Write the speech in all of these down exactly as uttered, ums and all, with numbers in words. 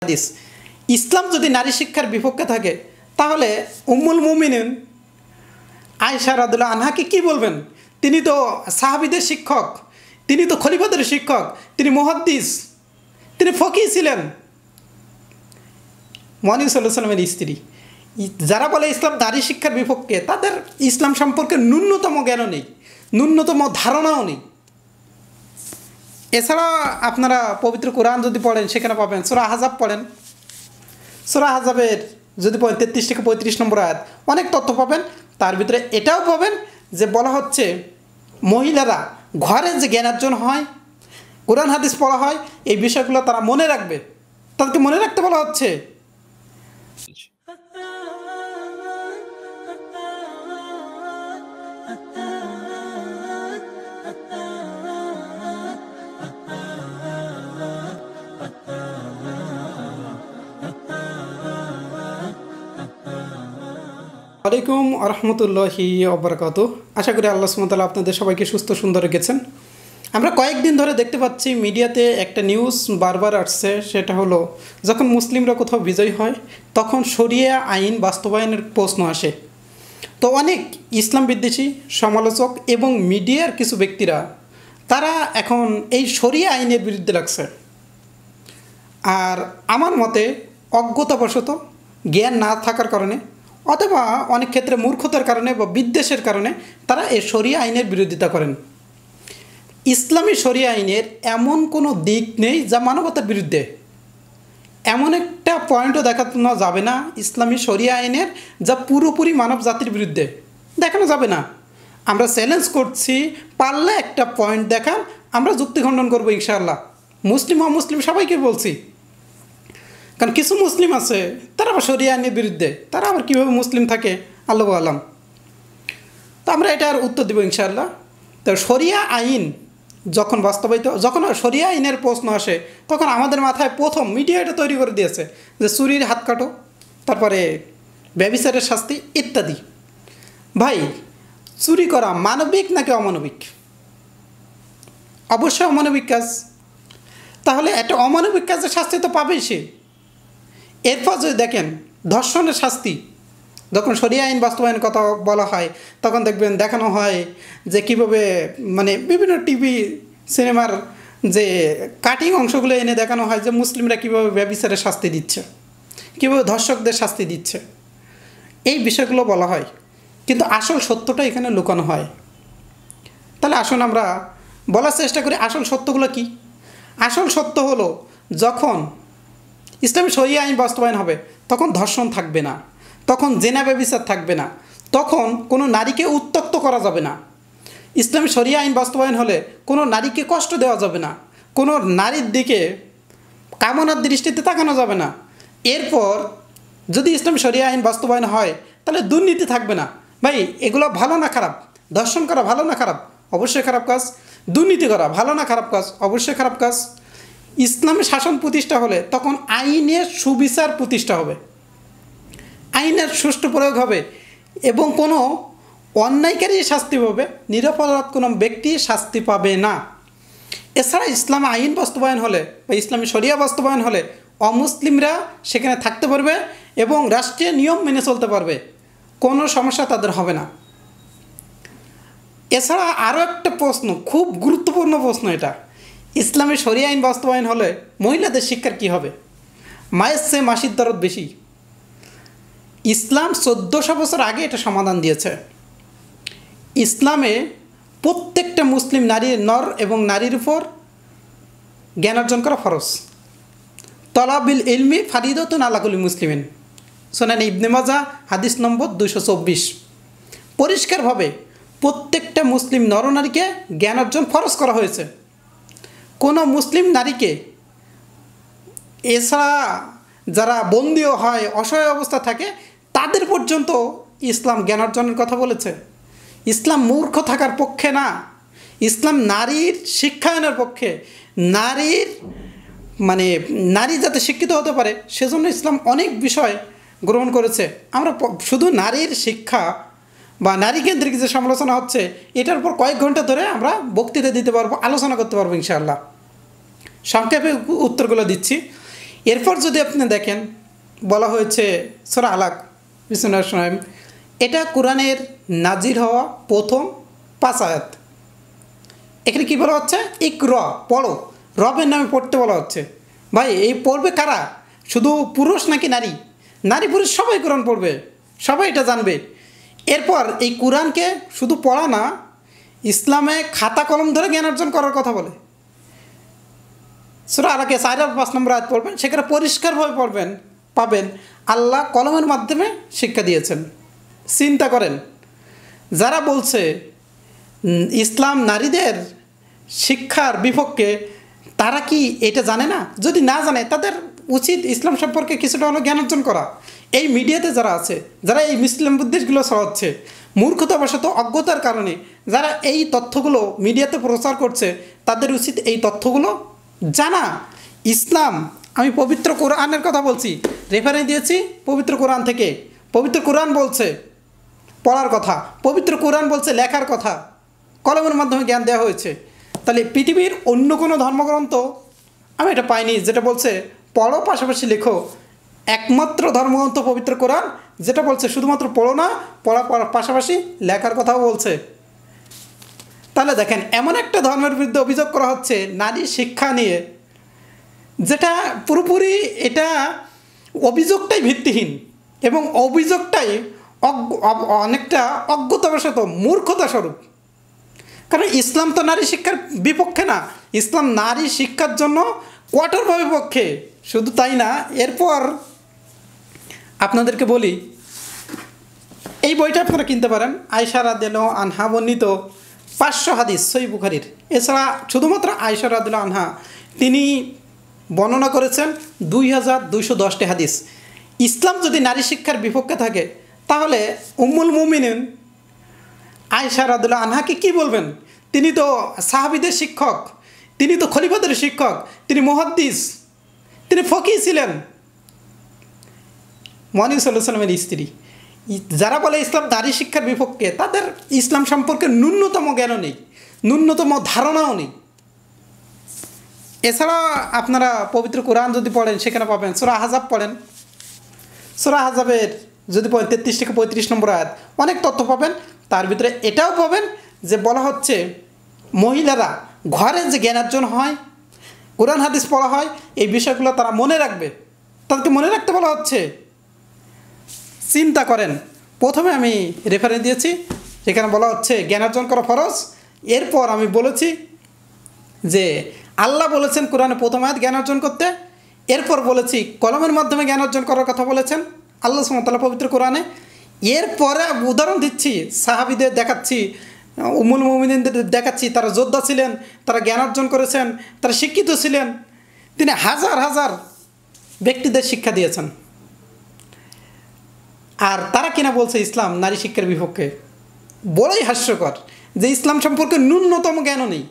হাদিস ইসলাম যদি নারী শিক্ষার বিপক্ষে থাকে তাহলে উম্মুল মুমিনিন আয়েশা রাদিয়াল্লাহু আনহাকে কি বলবেন? তিনি তো সাহাবীদের শিক্ষক, তিনি তো খলিফাদের শিক্ষক, তিনি মুহাদ্দিস, তিনি ফকিহ ছিলেন, মুহাম্মদ সাল্লাল্লাহু আলাইহি ওয়াসাল্লামের স্ত্রী। যারা বলে ইসলাম নারী শিক্ষার বিপক্ষে তাদের ইসলাম সম্পর্কে ন্যূনতম জ্ঞানও নেই, ন্যূনতম ধারণাও নেই। এছাড়া আপনারা পবিত্র কোরআন যদি পড়েন সেখানে পাবেন, সূরা আহজাব পড়েন, সূরা আহজাবের যদি পড়েন তেত্রিশ থেকে পঁয়ত্রিশ নম্বর আয়াত, অনেক তথ্য পাবেন। তার ভিতরে এটাও পাবেন যে বলা হচ্ছে মহিলারা ঘরে যে জ্ঞানার্জন হয়, কোরআন হাদিস পড়া হয়, এই বিষয়গুলো তারা মনে রাখবে, তাদেরকে মনে রাখতে বলা হচ্ছে। আলাইকুম আরহামতুল্লাহি ওবারাকাতুহু। আশা করি আল্লাহ সুবহানাহু ওয়া তাআলা আপনাদের সবাইকে সুস্থ সুন্দর রেখেছেন। আমরা কয়েকদিন ধরে দেখতে পাচ্ছি মিডিয়াতে একটা নিউজ বারবার আসছে, সেটা হলো যখন মুসলিমরা কোথাও বিজয় হয় তখন শরিয়া আইন বাস্তবায়নের প্রশ্ন আসে। তো অনেক ইসলাম বিদ্বেষী সমালোচক এবং মিডিয়ার কিছু ব্যক্তিরা তারা এখন এই শরিয়া আইনের বিরুদ্ধে লাগছে। আর আমার মতে অজ্ঞতাবশত, জ্ঞান না থাকার কারণে অথবা অনেক ক্ষেত্রে মূর্খতার কারণে বা বিদ্বেষের কারণে তারা এই শরিয়া আইনের বিরোধিতা করেন। ইসলামী শরিয়া আইনের এমন কোনো দিক নেই যা মানবতার বিরুদ্ধে। এমন একটা পয়েন্টও দেখানো যাবে না ইসলামী শরিয়া আইনের যা পুরোপুরি মানব জাতির বিরুদ্ধে, দেখানো যাবে না। আমরা চ্যালেঞ্জ করছি, পারলে একটা পয়েন্ট দেখান, আমরা যুক্তি খণ্ডন করবো ইনশাআল্লাহ। মুসলিম অমুসলিম সবাইকে বলছি, কারণ কিছু মুসলিম আছে তারা আবার শরিয়া আইনের বিরুদ্ধে, তারা আবার কীভাবে মুসলিম থাকে আল্লাহু আলাম। তো আমরা এটার উত্তর দেবো ইনশাআল্লাহ। তো শরিয়া আইন যখন বাস্তবায়িত, যখন শরিয়া আইনের প্রশ্ন আসে তখন আমাদের মাথায় প্রথম মিডিয়া এটা তৈরি করে দিয়েছে যে চুরির হাত কাটো, তারপরে ব্যভিচারের শাস্তি ইত্যাদি। ভাই, চুরি করা মানবিক নাকি অমানবিক? অবশ্যই অমানবিক কাজ। তাহলে একটা অমানবিক কাজের শাস্তি তো পাবেই সে। এরপর যদি দেখেন ধর্ষণের শাস্তি, যখন শরিয়া আইন বাস্তবায়নের কথা বলা হয় তখন দেখবেন দেখানো হয় যে কীভাবে মানে বিভিন্ন টিভি সিনেমার যে কাটিং অংশগুলো এনে দেখানো হয় যে মুসলিমরা কীভাবে ব্যভিচারের শাস্তি দিচ্ছে, কীভাবে ধর্ষকদের শাস্তি দিচ্ছে, এই বিষয়গুলো বলা হয়। কিন্তু আসল সত্যটা এখানে লুকানো হয়। তাহলে আসুন আমরা বলার চেষ্টা করি আসল সত্যগুলো কি। আসল সত্য হলো যখন ইসলামী শরিয়া আইন বাস্তবায়ন হবে তখন ধর্ষণ থাকবে না, তখন জেনা ব্যভিচার থাকবে না, তখন কোনো নারীকে উত্ত্যক্ত করা যাবে না। ইসলামী শরিয়া আইন বাস্তবায়ন হলে কোনো নারীকে কষ্ট দেওয়া যাবে না, কোনো নারীর দিকে কামনার দৃষ্টিতে তাকানো যাবে না। এরপর যদি ইসলামী শরিয়া আইন বাস্তবায়ন হয় তাহলে দুর্নীতি থাকবে না। ভাই, এগুলো ভালো না খারাপ? ধর্ষণ করা ভালো না খারাপ? অবশ্যই খারাপ কাজ। দুর্নীতি করা ভালো না খারাপ কাজ? অবশ্যই খারাপ কাজ। ইসলামী শাসন প্রতিষ্ঠা হলে তখন আইনের সুবিচার প্রতিষ্ঠা হবে, আইনের সুষ্ঠু প্রয়োগ হবে এবং কোনো অন্যায়কারী শাস্তি পাবে, নিরপরাধ কোনো ব্যক্তি শাস্তি পাবে না। এছাড়া ইসলাম আইন বাস্তবায়ন হলে বা ইসলামী শরিয়া বাস্তবায়ন হলে অমুসলিমরা সেখানে থাকতে পারবে এবং রাষ্ট্রীয় নিয়ম মেনে চলতে পারবে, কোনো সমস্যা তাদের হবে না। এছাড়া আরও একটা প্রশ্ন, খুব গুরুত্বপূর্ণ প্রশ্ন এটা, ইসলামী শরিয়া আইন বাস্তবায়ন হলে মহিলাদের শিক্ষার কী হবে? মায়ের চেয়ে মাসির দরদ বেশি। ইসলাম চোদ্দোশো বছর আগে এটা সমাধান দিয়েছে। ইসলামে প্রত্যেকটা মুসলিম নারীর নর এবং নারীর উপর জ্ঞান অর্জন করা ফরজ। তলাবিল ইলমি ফারিদাতুন আলা কুল্লি মুসলিমিন, সুনান ইবনে মাজাহ হাদিস নম্বর দুইশো চব্বিশ। পরিষ্কারভাবে প্রত্যেকটা মুসলিম নরনারীকে জ্ঞান অর্জন ফরজ করা হয়েছে। কোনো মুসলিম নারীকে, এছাড়া যারা বন্দীও হয়, অসহায় অবস্থা থাকে, তাদের পর্যন্ত ইসলাম জ্ঞান অর্জনের কথা বলেছে। ইসলাম মূর্খ থাকার পক্ষে না, ইসলাম নারীর শিক্ষায়নের পক্ষে। নারীর মানে নারী যাতে শিক্ষিত হতে পারে সেজন্য ইসলাম অনেক বিষয় গ্রহণ করেছে। আমরা শুধু নারীর শিক্ষা বা নারী কেন্দ্রিক যে সমালোচনা হচ্ছে এটার উপর কয়েক ঘন্টা ধরে আমরা বক্তৃতা দিতে পারবো, আলোচনা করতে পারবো ইনশাআল্লাহ। সংক্ষেপে উত্তরগুলো দিচ্ছি। এরপর যদি আপনি দেখেন বলা হয়েছে সূরা আলাক বিসমিল্লাহির রহমানির রহিম, এটা কোরআনের নাজির হওয়া প্রথম পাঁচ আয়াত। এখানে কী বলা হচ্ছে? ইকরা, পড়ো, রবের নামে পড়তে বলা হচ্ছে। ভাই এই পড়বে কারা? শুধু পুরুষ নাকি নারী? নারী পুরুষ সবাই কোরআন পড়বে, সবাই এটা জানবে। এরপর এই কোরআনকে শুধু পড়া না, ইসলামে খাতা কলম ধরে জ্ঞান অর্জন করার কথা বলে। সূরা আলাকে চার আর পাঁচ নম্বর আয়াত পড়বেন, সেখানে পরিষ্কারভাবে পড়বেন, পাবেন আল্লাহ কলমের মাধ্যমে শিক্ষা দিয়েছেন। চিন্তা করেন, যারা বলছে ইসলাম নারীদের শিক্ষার বিপক্ষে, তারা কি এটা জানে না? যদি না জানে তাদের উচিত ইসলাম সম্পর্কে কিছুটা হলো জ্ঞান অর্জন করা। এই মিডিয়াতে যারা আছে, যারা এই মুসলিম বুদ্ধিগুলো ছড়াচ্ছে, মূর্খতাবশত অজ্ঞতার কারণে যারা এই তথ্যগুলো মিডিয়াতে প্রচার করছে, তাদের উচিত এই তথ্যগুলো জানা। ইসলাম, আমি পবিত্র কোরআনের কথা বলছি, রেফারেন্স দিয়েছি পবিত্র কোরআন থেকে। পবিত্র কোরআন বলছে পড়ার কথা, পবিত্র কোরআন বলছে লেখার কথা, কলমের মাধ্যমে জ্ঞান দেওয়া হয়েছে। তাহলে পৃথিবীর অন্য কোনো ধর্মগ্রন্থ আমি এটা পাইনি যেটা বলছে পড়ো পাশাপাশি লেখো। একমাত্র ধর্মগ্রন্থ পবিত্র কোরআন, যেটা বলছে শুধুমাত্র পড়ো না, পড়া পড়ার পাশাপাশি লেখার কথাও বলছে। তাহলে দেখেন, এমন একটা ধর্মের বিরুদ্ধে অভিযোগ করা হচ্ছে নারী শিক্ষা নিয়ে, যেটা পুরোপুরি এটা অভিযোগটাই ভিত্তিহীন এবং অভিযোগটাই অনেকটা অজ্ঞতাবশত মূর্খতা স্বরূপ। কারণ ইসলাম তো নারী শিক্ষার বিপক্ষে না, ইসলাম নারী শিক্ষার জন্য কঠোরভাবে পক্ষে। শুধু তাই না, এরপর আপনাদেরকে বলি, এই বইটা আপনারা কিনতে পারেন, আয়েশা রাদিয়াল্লাহু আনহা বর্ণিত পাঁচশো হাদিস সহিহ বুখারীর। এছাড়া শুধুমাত্র আয়েশা রাদিয়াল্লাহু আনহা তিনি বর্ণনা করেছেন দুই হাজার দুইশো দশটি হাদিস। ইসলাম যদি নারী শিক্ষার বিপক্ষে থাকে, তাহলে উম্মুল মুমিনিন আয়েশা রাদিয়াল্লাহু আনহাকে কী বলবেন? তিনি তো সাহাবীদের শিক্ষক, তিনি তো খলিফাদের শিক্ষক, তিনি মুহাদ্দিস, তিনি ফকিহ ছিলেন, মুহাম্মদ সাল্লাল্লাহু আলাইহি ওয়াসাল্লামের স্ত্রী। যারা বলে ইসলাম নারী শিক্ষার বিপক্ষে, তাদের ইসলাম সম্পর্কে ন্যূনতম জ্ঞানও নেই, ন্যূনতম ধারণাও নেই। এছাড়া আপনারা পবিত্র কোরআন যদি পড়েন, সেখানে পাবেন সূরা আহজাব পড়েন, সূরা আহজাবের যদি পড়েন তেত্রিশ থেকে পঁয়ত্রিশ নম্বর আয়াত, অনেক তথ্য পাবেন। তার ভিতরে এটাও পাবেন যে বলা হচ্ছে মহিলারা ঘরে যে জ্ঞানার্জন হয়, কোরআন হাদিস পড়া হয়, এই বিষয়গুলো তারা মনে রাখবে, তাদেরকে মনে রাখতে বলা হচ্ছে। চিন্তা করেন, প্রথমে আমি রেফারেন্স দিয়েছি, যেখানে বলা হচ্ছে জ্ঞানার্জন করা ফরজ। এরপর আমি বলেছি যে আল্লাহ বলেছেন কোরআনে প্রথম আয়াত জ্ঞান অর্জন করতে। এরপর বলেছি কলমের মাধ্যমে জ্ঞান অর্জন করার কথা বলেছেন আল্লাহ সুবহানাহু ওয়া তাআলা পবিত্র কোরআনে। এরপরে উদাহরণ দিচ্ছি, সাহাবীদের দেখাচ্ছি, উম্মুল মুমিনিনদের দেখাচ্ছি, তারা যোদ্ধা ছিলেন, তারা জ্ঞান অর্জন করেছেন, তারা শিক্ষিত ছিলেন, তিনি হাজার হাজার ব্যক্তিদের শিক্ষা দিয়েছেন। আর তারা কিনা বলছে ইসলাম নারী শিক্ষার বিপক্ষে। বড়ই হাস্যকর যে ইসলাম সম্পর্কে ন্যূনতম জ্ঞানও নেই।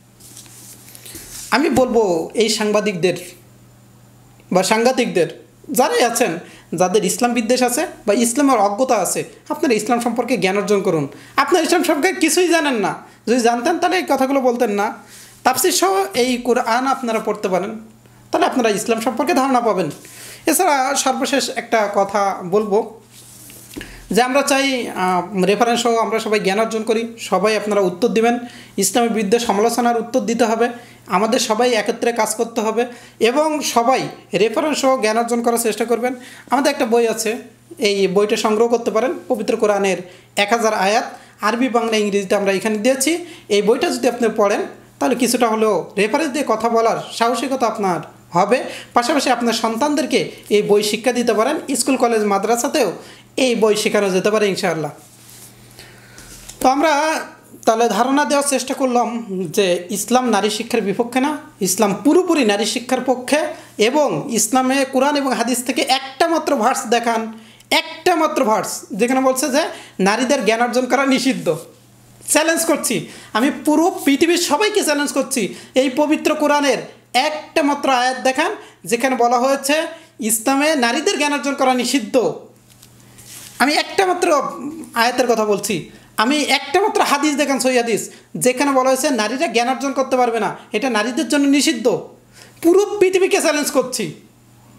আমি বলবো এই সাংবাদিকদের বা সাংঘাতিকদের যারাই আছেন, যাদের ইসলাম বিদ্বেষ আছে বা ইসলামের অজ্ঞতা আছে, আপনারা ইসলাম সম্পর্কে জ্ঞান অর্জন করুন। আপনারা ইসলাম সম্পর্কে কিছুই জানেন না, যদি জানতেন তাহলে এই কথাগুলো বলতেন না। তাফসীর সহ এই কোরআন আপনারা পড়তে পারেন, তাহলে আপনারা ইসলাম সম্পর্কে ধারণা পাবেন। এছাড়া সর্বশেষ একটা কথা বলবো যে আমরা চাই রেফারেন্স সহ আমরা সবাই জ্ঞান অর্জন করি। সবাই আপনারা উত্তর দিবেন, ইসলামের বিরুদ্ধে সমালোচনার উত্তর দিতে হবে, আমাদের সবাই একত্রে কাজ করতে হবে এবং সবাই রেফারেন্স সহ জ্ঞান অর্জন করার চেষ্টা করবেন। আমাদের একটা বই আছে, এই বইটা সংগ্রহ করতে পারেন, পবিত্র কোরআনের এক হাজার আয়াত, আরবি বাংলা ইংরেজিতে আমরা এখানে দিয়েছি। এই বইটা যদি আপনি পড়েন, তাহলে কিছুটা হলেও রেফারেন্স দিয়ে কথা বলার সাহসিকতা আপনার হবে। পাশাপাশি আপনার সন্তানদেরকে এই বই শিক্ষা দিতে পারেন, স্কুল কলেজ মাদ্রাসাতেও এই বই শেখানো যেতে পারে ইনশাআল্লাহ। তো আমরা তাহলে ধারণা দেওয়ার চেষ্টা করলাম যে ইসলাম নারী শিক্ষার বিপক্ষে না, ইসলাম পুরোপুরি নারী শিক্ষার পক্ষে। এবং ইসলামে কোরআন এবং হাদিস থেকে একটা মাত্র ভার্স দেখান, একটা মাত্র ভার্স যেখানে বলছে যে নারীদের জ্ঞান অর্জন করা নিষিদ্ধ। চ্যালেঞ্জ করছি, আমি পুরো পৃথিবীর সবাইকে চ্যালেঞ্জ করছি, এই পবিত্র কোরআনের একটা মাত্র আয়াত দেখান যেখানে বলা হয়েছে ইসলামে নারীদের জ্ঞান অর্জন করা নিষিদ্ধ। আমি একটা মাত্র আয়াতের কথা বলছি, আমি একটা মাত্র হাদিস দেখান, সহিহ হাদিস, যেখানে বলা হয়েছে নারীরা জ্ঞান অর্জন করতে পারবে না, এটা নারীদের জন্য নিষিদ্ধ। পুরো পৃথিবীকে চ্যালেঞ্জ করছি,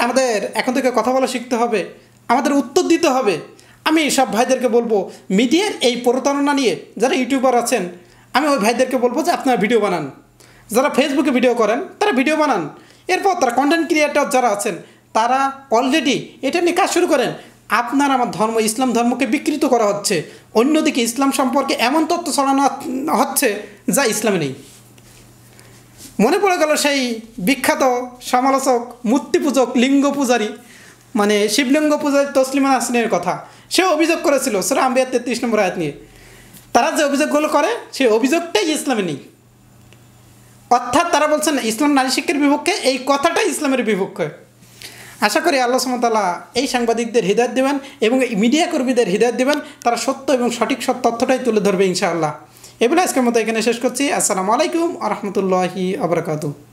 আমাদের এখন থেকে কথা বলা শিখতে হবে, আমাদের উত্তর দিতে হবে। আমি সব ভাইদেরকে বলবো মিডিয়ার এই প্রতারণা নিয়ে যারা ইউটিউবার আছেন, আমি ওই ভাইদেরকে বলবো যে আপনারা ভিডিও বানান। যারা ফেসবুকে ভিডিও করেন তারা ভিডিও বানান। এরপর তারা কন্টেন্ট ক্রিয়েটর যারা আছেন তারা অলরেডি এটা নিয়ে কাজ শুরু করেন। আপনার আমার ধর্ম ইসলাম ধর্মকে বিকৃত করা হচ্ছে, অন্যদিকে ইসলাম সম্পর্কে এমন তথ্য ছড়ানো হচ্ছে যা ইসলামে নেই। মনে পড়ে গেল সেই বিখ্যাত সমালোচক, মূর্তি পূজক, লিঙ্গ পূজারী, মানে শিবলিঙ্গ পূজারী তসলিমা নাসরিনের কথা। সে অভিযোগ করেছিল সূরা আম্বিয়া তেত্রিশ নম্বর আয়াত নিয়ে। তারা যে অভিযোগগুলো করে সেই অভিযোগটাই ইসলামে নেই। অর্থাৎ তারা বলছেন ইসলাম নারী শিক্ষার বিপক্ষে, এই কথাটাই ইসলামের বিপক্ষে। আশা করি আল্লাহ সুবহানাহু ওয়া তাআলা এই সাংবাদিকদের হিদায়াত দেবেন এবং এই মিডিয়া কর্মীদের হিদায়াত দেবেন, তারা সত্য এবং সঠিক সব তথ্যটাই তুলে ধরবে ইনশাআল্লাহ। এগুলো আজকের মতো এখানে শেষ করছি। আসসালামু আলাইকুম ওয়া রাহমাতুল্লাহি ওয়া বারাকাতুহু।